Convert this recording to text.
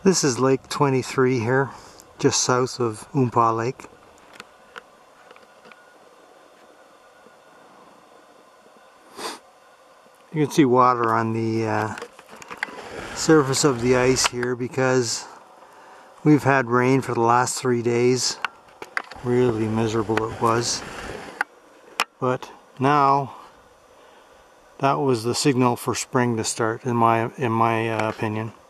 This is Lake 23 here, just south of Oompah Lake. You can see water on the surface of the ice here because we've had rain for the last 3 days. Really miserable it was. But now that was the signal for spring to start, in my opinion.